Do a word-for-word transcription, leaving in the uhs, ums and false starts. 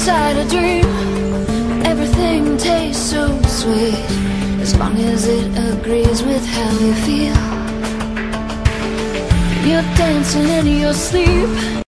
inside a dream. Everything tastes so sweet, as long as it agrees with how you feel. You're dancing in your sleep.